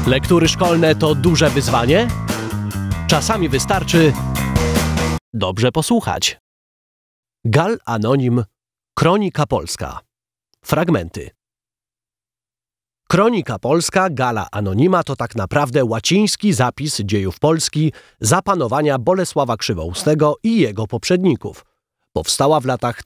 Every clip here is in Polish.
Lektury szkolne to duże wyzwanie? Czasami wystarczy dobrze posłuchać. Gal Anonim, Kronika Polska. Fragmenty. Kronika Polska Gala Anonima to tak naprawdę łaciński zapis dziejów Polski za panowania Bolesława Krzywoustego i jego poprzedników. Powstała w latach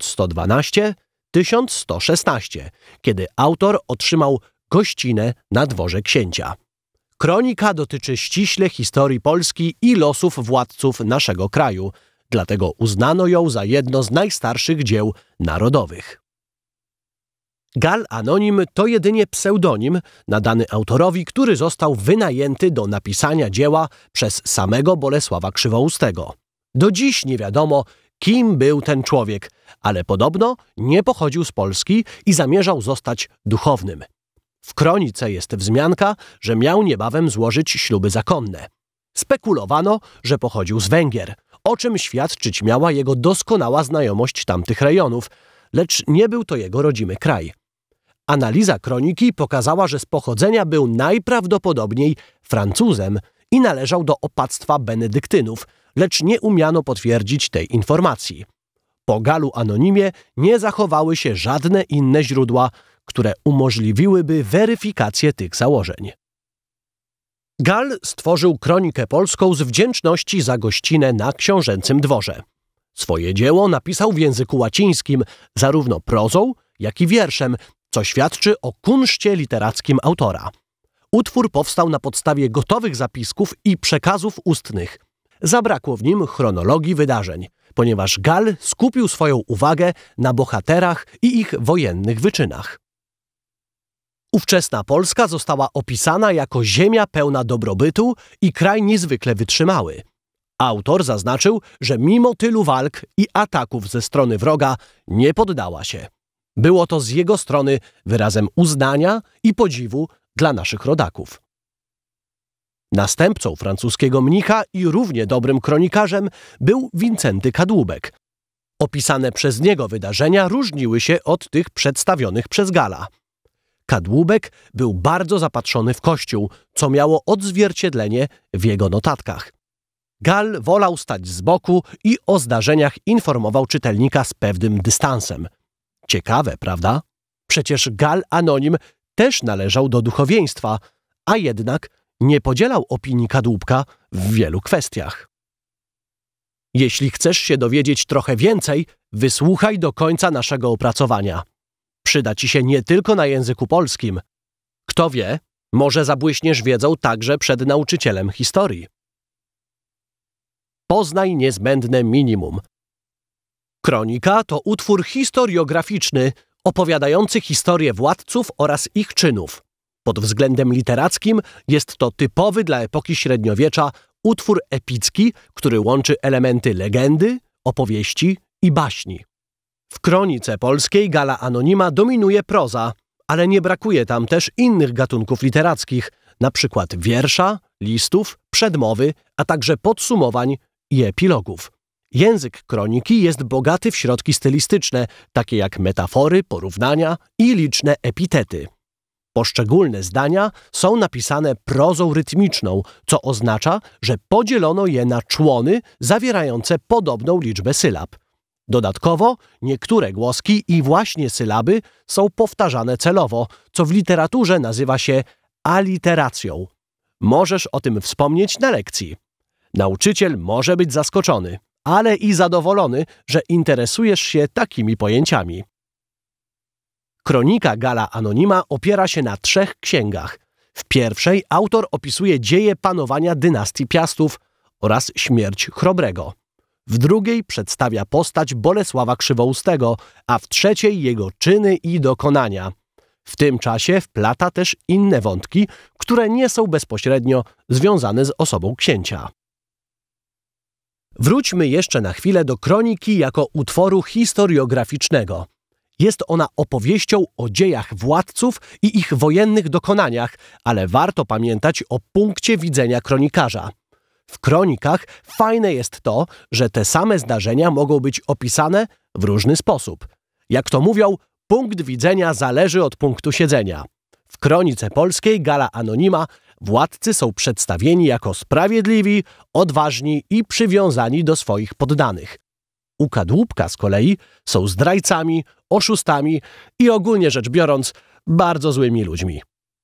1112–1116, kiedy autor otrzymał gościnę na dworze księcia. Kronika dotyczy ściśle historii Polski i losów władców naszego kraju, dlatego uznano ją za jedno z najstarszych dzieł narodowych. Gal Anonim to jedynie pseudonim nadany autorowi, który został wynajęty do napisania dzieła przez samego Bolesława Krzywoustego. Do dziś nie wiadomo, kim był ten człowiek, ale podobno nie pochodził z Polski i zamierzał zostać duchownym. W kronice jest wzmianka, że miał niebawem złożyć śluby zakonne. Spekulowano, że pochodził z Węgier, o czym świadczyć miała jego doskonała znajomość tamtych rejonów, lecz nie był to jego rodzimy kraj. Analiza kroniki pokazała, że z pochodzenia był najprawdopodobniej Francuzem i należał do opactwa benedyktynów, lecz nie umiano potwierdzić tej informacji. Po Galu Anonimie nie zachowały się żadne inne źródła, które umożliwiłyby weryfikację tych założeń. Gal stworzył kronikę polską z wdzięczności za gościnę na książęcym dworze. Swoje dzieło napisał w języku łacińskim, zarówno prozą, jak i wierszem, co świadczy o kunszcie literackim autora. Utwór powstał na podstawie gotowych zapisków i przekazów ustnych. Zabrakło w nim chronologii wydarzeń, ponieważ Gal skupił swoją uwagę na bohaterach i ich wojennych wyczynach. Ówczesna Polska została opisana jako ziemia pełna dobrobytu i kraj niezwykle wytrzymały. Autor zaznaczył, że mimo tylu walk i ataków ze strony wroga nie poddała się. Było to z jego strony wyrazem uznania i podziwu dla naszych rodaków. Następcą francuskiego mnicha i równie dobrym kronikarzem był Wincenty Kadłubek. Opisane przez niego wydarzenia różniły się od tych przedstawionych przez Gala. Kadłubek był bardzo zapatrzony w Kościół, co miało odzwierciedlenie w jego notatkach. Gal wolał stać z boku i o zdarzeniach informował czytelnika z pewnym dystansem. Ciekawe, prawda? Przecież Gal Anonim też należał do duchowieństwa, a jednak nie podzielał opinii Kadłubka w wielu kwestiach. Jeśli chcesz się dowiedzieć trochę więcej, wysłuchaj do końca naszego opracowania. Przyda ci się nie tylko na języku polskim. Kto wie, może zabłyśniesz wiedzą także przed nauczycielem historii. Poznaj niezbędne minimum. Kronika to utwór historiograficzny opowiadający historię władców oraz ich czynów. Pod względem literackim jest to typowy dla epoki średniowiecza utwór epicki, który łączy elementy legendy, opowieści i baśni. W kronice polskiej Gala Anonima dominuje proza, ale nie brakuje tam też innych gatunków literackich, np. wiersza, listów, przedmowy, a także podsumowań i epilogów. Język kroniki jest bogaty w środki stylistyczne, takie jak metafory, porównania i liczne epitety. Poszczególne zdania są napisane prozą rytmiczną, co oznacza, że podzielono je na człony zawierające podobną liczbę sylab. Dodatkowo niektóre głoski i właśnie sylaby są powtarzane celowo, co w literaturze nazywa się aliteracją. Możesz o tym wspomnieć na lekcji. Nauczyciel może być zaskoczony, ale i zadowolony, że interesujesz się takimi pojęciami. Kronika Gala Anonima opiera się na 3 księgach. W pierwszej autor opisuje dzieje panowania dynastii Piastów oraz śmierć Chrobrego. W drugiej przedstawia postać Bolesława Krzywoustego, a w trzeciej jego czyny i dokonania. W tym czasie wplata też inne wątki, które nie są bezpośrednio związane z osobą księcia. Wróćmy jeszcze na chwilę do kroniki jako utworu historiograficznego. Jest ona opowieścią o dziejach władców i ich wojennych dokonaniach, ale warto pamiętać o punkcie widzenia kronikarza. W kronikach fajne jest to, że te same zdarzenia mogą być opisane w różny sposób. Jak to mówią, punkt widzenia zależy od punktu siedzenia. W kronice polskiej Gala Anonima władcy są przedstawieni jako sprawiedliwi, odważni i przywiązani do swoich poddanych. U kadłubka z kolei są zdrajcami, oszustami i ogólnie rzecz biorąc bardzo złymi ludźmi.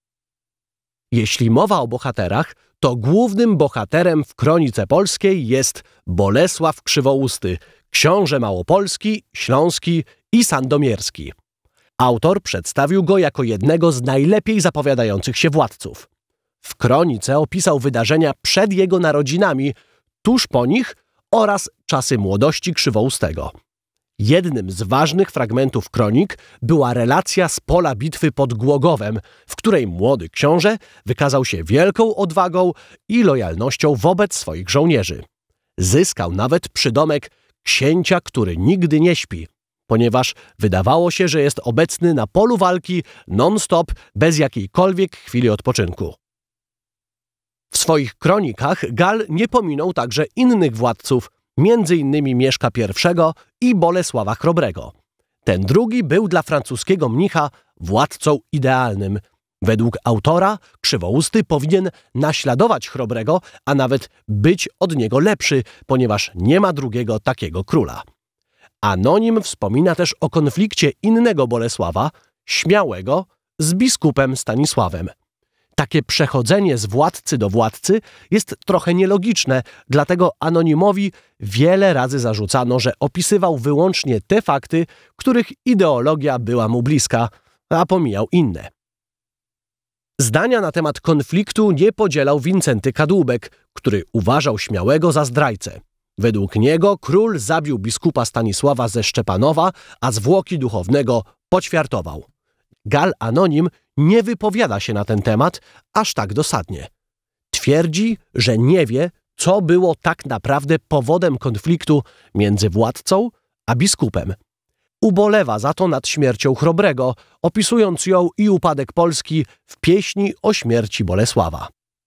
Jeśli mowa o bohaterach, to głównym bohaterem w Kronice Polskiej jest Bolesław Krzywousty, książę małopolski, śląski i sandomierski. Autor przedstawił go jako jednego z najlepiej zapowiadających się władców. W kronice opisał wydarzenia przed jego narodzinami, tuż po nich oraz czasy młodości Krzywoustego. Jednym z ważnych fragmentów kronik była relacja z pola bitwy pod Głogowem, w której młody książę wykazał się wielką odwagą i lojalnością wobec swoich żołnierzy. Zyskał nawet przydomek księcia, który nigdy nie śpi, ponieważ wydawało się, że jest obecny na polu walki non-stop, bez jakiejkolwiek chwili odpoczynku. W swoich kronikach Gal nie pominął także innych władców, m.in. Mieszka I i Bolesława Chrobrego. Ten drugi był dla francuskiego mnicha władcą idealnym. Według autora Krzywousty powinien naśladować Chrobrego, a nawet być od niego lepszy, ponieważ nie ma drugiego takiego króla. Anonim wspomina też o konflikcie innego Bolesława, Śmiałego, z biskupem Stanisławem. Takie przechodzenie z władcy do władcy jest trochę nielogiczne, dlatego Anonimowi wiele razy zarzucano, że opisywał wyłącznie te fakty, których ideologia była mu bliska, a pomijał inne. Zdania na temat konfliktu nie podzielał Wincenty Kadłubek, który uważał Śmiałego za zdrajcę. Według niego król zabił biskupa Stanisława ze Szczepanowa, a zwłoki duchownego poćwiartował. Gal Anonim nie wypowiada się na ten temat aż tak dosadnie. Twierdzi, że nie wie, co było tak naprawdę powodem konfliktu między władcą a biskupem. Ubolewa za to nad śmiercią Chrobrego, opisując ją i upadek Polski w pieśni o śmierci Bolesława.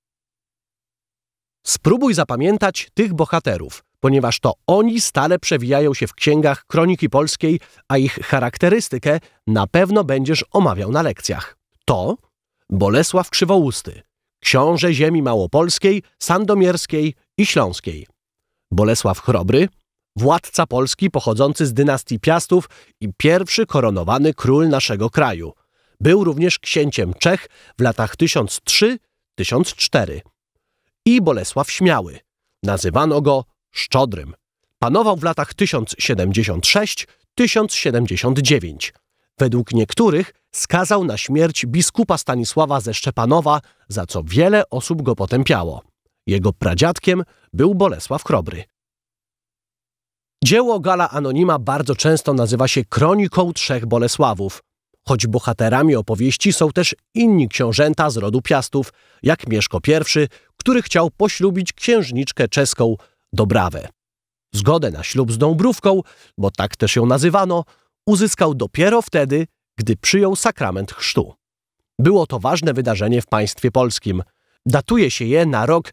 Spróbuj zapamiętać tych bohaterów, ponieważ to oni stale przewijają się w księgach Kroniki Polskiej, a ich charakterystykę na pewno będziesz omawiał na lekcjach. To Bolesław Krzywousty, książę ziemi małopolskiej, sandomierskiej i śląskiej. Bolesław Chrobry, władca Polski pochodzący z dynastii Piastów i pierwszy koronowany król naszego kraju. Był również księciem Czech w latach 1003–1004. I Bolesław Śmiały. Nazywano go Szczodrym. Panował w latach 1076–1079. Według niektórych skazał na śmierć biskupa Stanisława ze Szczepanowa, za co wiele osób go potępiało. Jego pradziadkiem był Bolesław Chrobry. Dzieło Gala Anonima bardzo często nazywa się Kroniką Trzech Bolesławów, choć bohaterami opowieści są też inni książęta z rodu Piastów, jak Mieszko I, który chciał poślubić księżniczkę czeską Dobrawę. Zgodę na ślub z Dąbrówką, bo tak też ją nazywano, uzyskał dopiero wtedy, gdy przyjął sakrament chrztu. Było to ważne wydarzenie w państwie polskim. Datuje się je na rok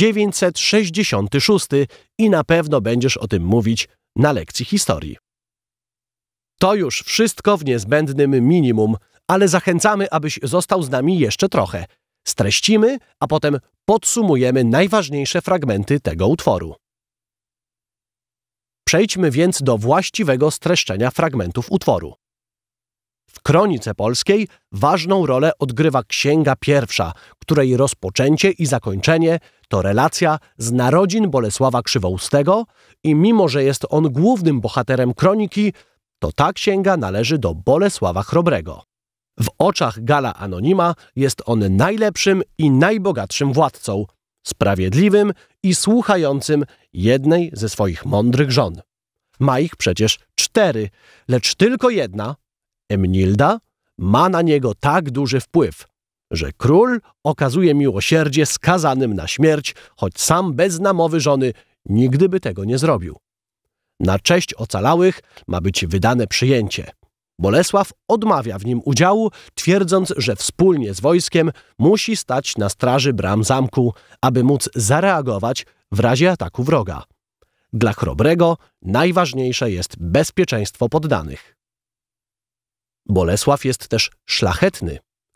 966 i na pewno będziesz o tym mówić na lekcji historii. To już wszystko w niezbędnym minimum, ale zachęcamy, abyś został z nami jeszcze trochę. Streścimy, a potem podsumujemy najważniejsze fragmenty tego utworu. Przejdźmy więc do właściwego streszczenia fragmentów utworu. W Kronice Polskiej ważną rolę odgrywa Księga Pierwsza, której rozpoczęcie i zakończenie to relacja z narodzin Bolesława Krzywoustego i mimo, że jest on głównym bohaterem kroniki, to ta księga należy do Bolesława Chrobrego. W oczach Gala Anonima jest on najlepszym i najbogatszym władcą, sprawiedliwym i słuchającym jednej ze swoich mądrych żon. Ma ich przecież 4, lecz tylko jedna, Emnilda, ma na niego tak duży wpływ, że król okazuje miłosierdzie skazanym na śmierć, choć sam bez namowy żony nigdy by tego nie zrobił. Na cześć ocalałych ma być wydane przyjęcie. Bolesław odmawia w nim udziału, twierdząc, że wspólnie z wojskiem musi stać na straży bram zamku, aby móc zareagować w razie ataku wroga. Dla Chrobrego najważniejsze jest bezpieczeństwo poddanych. Bolesław jest też szlachetny.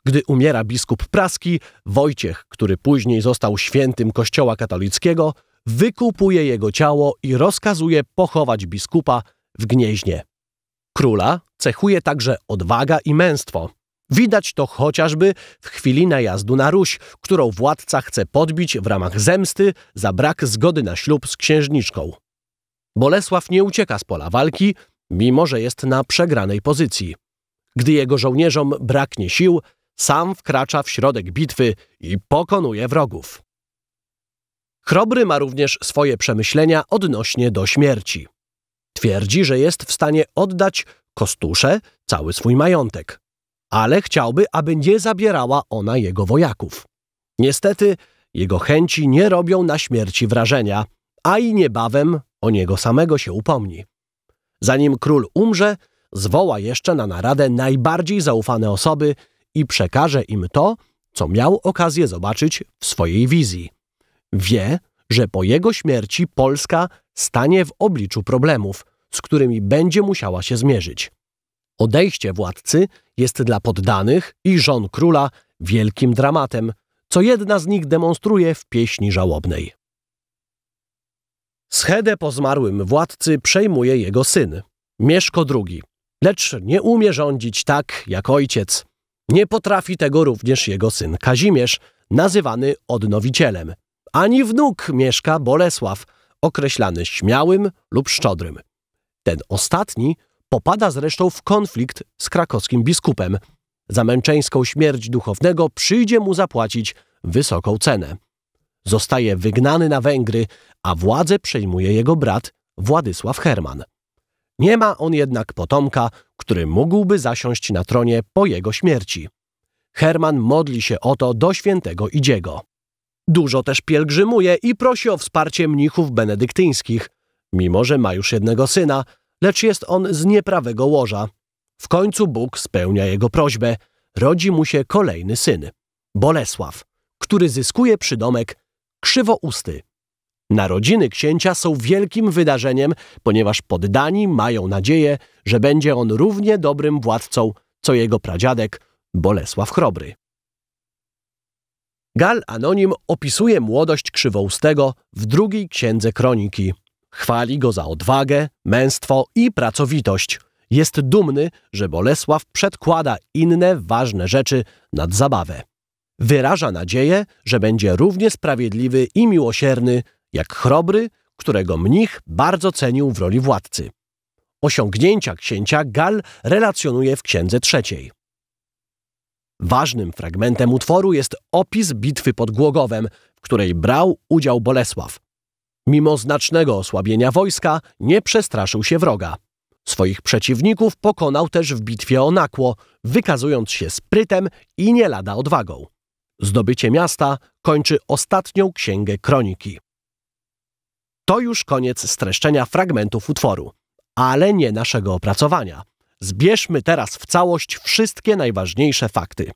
Gdy umiera biskup praski, Wojciech, który później został świętym Kościoła katolickiego, wykupuje jego ciało i rozkazuje pochować biskupa w Gnieźnie. Króla cechuje także odwaga i męstwo. Widać to chociażby w chwili najazdu na Ruś, którą władca chce podbić w ramach zemsty za brak zgody na ślub z księżniczką. Bolesław nie ucieka z pola walki, mimo że jest na przegranej pozycji. Gdy jego żołnierzom braknie sił, sam wkracza w środek bitwy i pokonuje wrogów. Chrobry ma również swoje przemyślenia odnośnie do śmierci. Twierdzi, że jest w stanie oddać Kostusze cały swój majątek, ale chciałby, aby nie zabierała ona jego wojaków. Niestety jego chęci nie robią na śmierci wrażenia, a i niebawem o niego samego się upomni. Zanim król umrze, zwoła jeszcze na naradę najbardziej zaufane osoby i przekaże im to, co miał okazję zobaczyć w swojej wizji. Wie, że po jego śmierci Polska stanie w obliczu problemów, z którymi będzie musiała się zmierzyć. Odejście władcy jest dla poddanych i żon króla wielkim dramatem, co jedna z nich demonstruje w pieśni żałobnej. Schedę po zmarłym władcy przejmuje jego syn, Mieszko II, lecz nie umie rządzić tak jak ojciec. Nie potrafi tego również jego syn Kazimierz, nazywany odnowicielem, ani wnuk Mieszka Bolesław, określany śmiałym lub szczodrym. Ten ostatni popada zresztą w konflikt z krakowskim biskupem. Za męczeńską śmierć duchownego przyjdzie mu zapłacić wysoką cenę. Zostaje wygnany na Węgry, a władzę przejmuje jego brat Władysław Herman. Nie ma on jednak potomka, który mógłby zasiąść na tronie po jego śmierci. Herman modli się o to do świętego Idziego. Dużo też pielgrzymuje i prosi o wsparcie mnichów benedyktyńskich, mimo że ma już jednego syna, lecz jest on z nieprawego łoża. W końcu Bóg spełnia jego prośbę, rodzi mu się kolejny syn, Bolesław, który zyskuje przydomek Krzywousty. Narodziny księcia są wielkim wydarzeniem, ponieważ poddani mają nadzieję, że będzie on równie dobrym władcą, co jego pradziadek Bolesław Chrobry. Gal Anonim opisuje młodość Krzywoustego w drugiej księdze Kroniki. Chwali go za odwagę, męstwo i pracowitość. Jest dumny, że Bolesław przedkłada inne ważne rzeczy nad zabawę. Wyraża nadzieję, że będzie równie sprawiedliwy i miłosierny jak Chrobry, którego mnich bardzo cenił w roli władcy. Osiągnięcia księcia Gal relacjonuje w księdze trzeciej. Ważnym fragmentem utworu jest opis bitwy pod Głogowem, w której brał udział Bolesław. Mimo znacznego osłabienia wojska nie przestraszył się wroga. Swoich przeciwników pokonał też w bitwie o Nakło, wykazując się sprytem i nie lada odwagą. Zdobycie miasta kończy ostatnią księgę Kroniki. To już koniec streszczenia fragmentów utworu, ale nie naszego opracowania. Zbierzmy teraz w całość wszystkie najważniejsze fakty.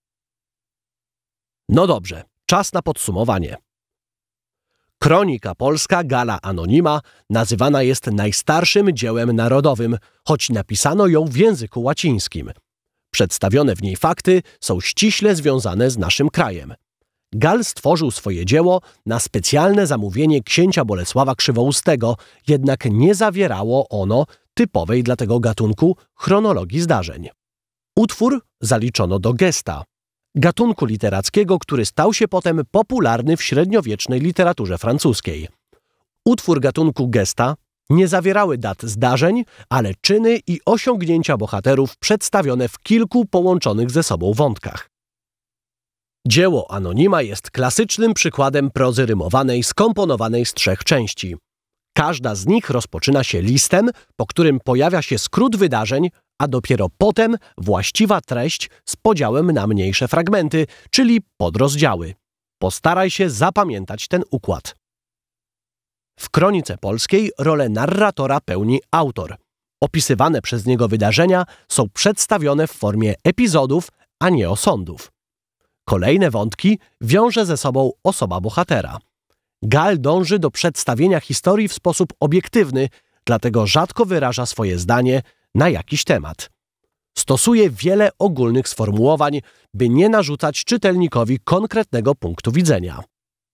No dobrze, czas na podsumowanie. Kronika polska Gala Anonima nazywana jest najstarszym dziełem narodowym, choć napisano ją w języku łacińskim. Przedstawione w niej fakty są ściśle związane z naszym krajem. Gal stworzył swoje dzieło na specjalne zamówienie księcia Bolesława Krzywoustego, jednak nie zawierało ono typowej dla tego gatunku chronologii zdarzeń. Utwór zaliczono do gesta, gatunku literackiego, który stał się potem popularny w średniowiecznej literaturze francuskiej. Utwór gatunku gesta nie zawierały dat zdarzeń, ale czyny i osiągnięcia bohaterów przedstawione w kilku połączonych ze sobą wątkach. Dzieło Anonima jest klasycznym przykładem prozy rymowanej skomponowanej z 3 części. Każda z nich rozpoczyna się listem, po którym pojawia się skrót wydarzeń, a dopiero potem właściwa treść z podziałem na mniejsze fragmenty, czyli podrozdziały. Postaraj się zapamiętać ten układ. W Kronice Polskiej rolę narratora pełni autor. Opisywane przez niego wydarzenia są przedstawione w formie epizodów, a nie osądów. Kolejne wątki wiąże ze sobą osoba bohatera. Gal dąży do przedstawienia historii w sposób obiektywny, dlatego rzadko wyraża swoje zdanie na jakiś temat. Stosuje wiele ogólnych sformułowań, by nie narzucać czytelnikowi konkretnego punktu widzenia.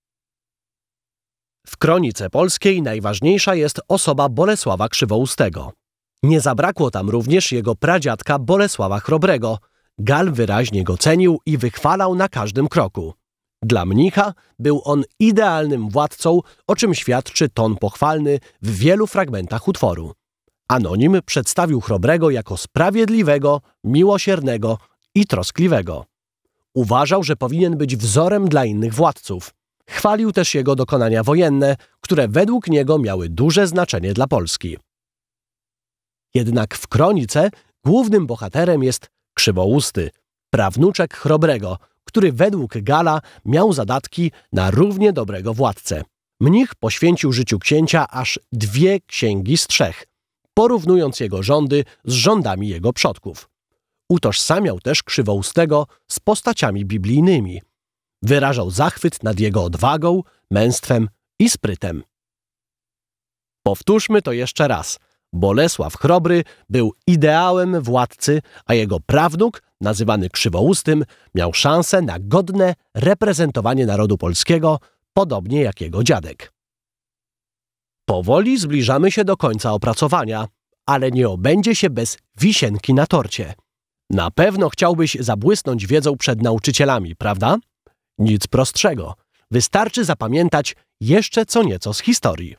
W kronice polskiej najważniejsza jest osoba Bolesława Krzywoustego. Nie zabrakło tam również jego pradziadka Bolesława Chrobrego. Gal wyraźnie go cenił i wychwalał na każdym kroku. Dla mnicha był on idealnym władcą, o czym świadczy ton pochwalny w wielu fragmentach utworu. Anonim przedstawił Chrobrego jako sprawiedliwego, miłosiernego i troskliwego. Uważał, że powinien być wzorem dla innych władców. Chwalił też jego dokonania wojenne, które według niego miały duże znaczenie dla Polski. Jednak w kronice głównym bohaterem jest Krzywousty, prawnuczek Chrobrego, który według Gala miał zadatki na równie dobrego władcę. Mnich poświęcił życiu księcia aż 2 księgi z 3, porównując jego rządy z rządami jego przodków. Utożsamiał też Krzywoustego z postaciami biblijnymi. Wyrażał zachwyt nad jego odwagą, męstwem i sprytem. Powtórzmy to jeszcze raz. Bolesław Chrobry był ideałem władcy, a jego prawnuk, nazywany Krzywoustym, miał szansę na godne reprezentowanie narodu polskiego, podobnie jak jego dziadek. Powoli zbliżamy się do końca opracowania, ale nie obędzie się bez wisienki na torcie. Na pewno chciałbyś zabłysnąć wiedzą przed nauczycielami, prawda? Nic prostszego. Wystarczy zapamiętać jeszcze co nieco z historii.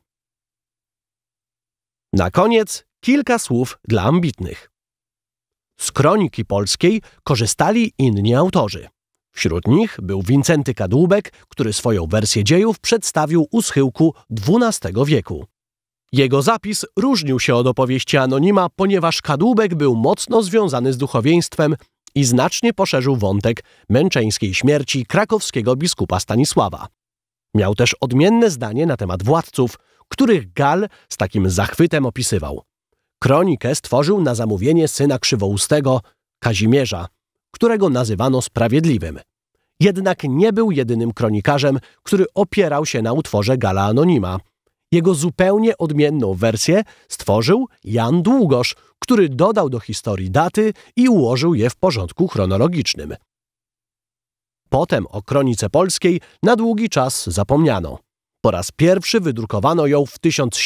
Na koniec kilka słów dla ambitnych. Z kroniki polskiej korzystali inni autorzy. Wśród nich był Wincenty Kadłubek, który swoją wersję dziejów przedstawił u schyłku XII wieku. Jego zapis różnił się od opowieści Anonima, ponieważ Kadłubek był mocno związany z duchowieństwem i znacznie poszerzył wątek męczeńskiej śmierci krakowskiego biskupa Stanisława. Miał też odmienne zdanie na temat władców, których Gal z takim zachwytem opisywał. Kronikę stworzył na zamówienie syna Krzywoustego, Kazimierza, którego nazywano Sprawiedliwym. Jednak nie był jedynym kronikarzem, który opierał się na utworze Gala Anonima. Jego zupełnie odmienną wersję stworzył Jan Długosz, który dodał do historii daty i ułożył je w porządku chronologicznym. Potem o kronice polskiej na długi czas zapomniano. Po raz pierwszy wydrukowano ją w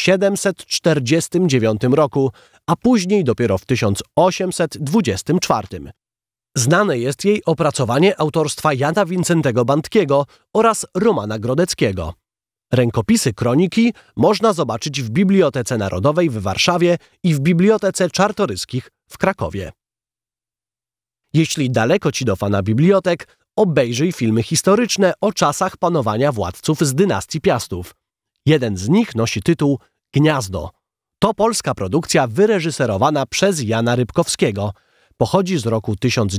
1749 roku, a później dopiero w 1824. Znane jest jej opracowanie autorstwa Jana Wincentego Bandtkiego oraz Romana Grodeckiego. Rękopisy kroniki można zobaczyć w Bibliotece Narodowej w Warszawie i w Bibliotece Czartoryskich w Krakowie. Jeśli daleko ci do fana bibliotek, obejrzyj filmy historyczne o czasach panowania władców z dynastii Piastów. Jeden z nich nosi tytuł Gniazdo. To polska produkcja wyreżyserowana przez Jana Rybkowskiego. Pochodzi z roku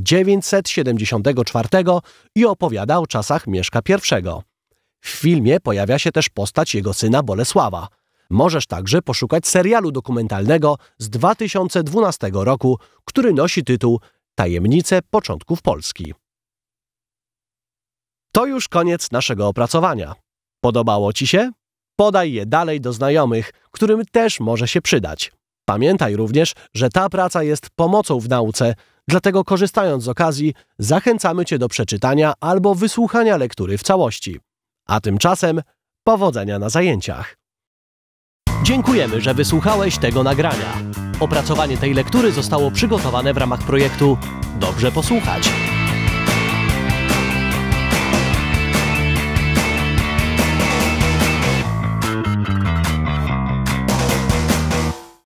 1974 i opowiada o czasach Mieszka I. W filmie pojawia się też postać jego syna Bolesława. Możesz także poszukać serialu dokumentalnego z 2012 roku, który nosi tytuł Tajemnice początków Polski. To już koniec naszego opracowania. Podobało ci się? Podaj je dalej do znajomych, którym też może się przydać. Pamiętaj również, że ta praca jest pomocą w nauce, dlatego korzystając z okazji zachęcamy cię do przeczytania albo wysłuchania lektury w całości. A tymczasem powodzenia na zajęciach. Dziękujemy, że wysłuchałeś tego nagrania. Opracowanie tej lektury zostało przygotowane w ramach projektu Dobrze posłuchać.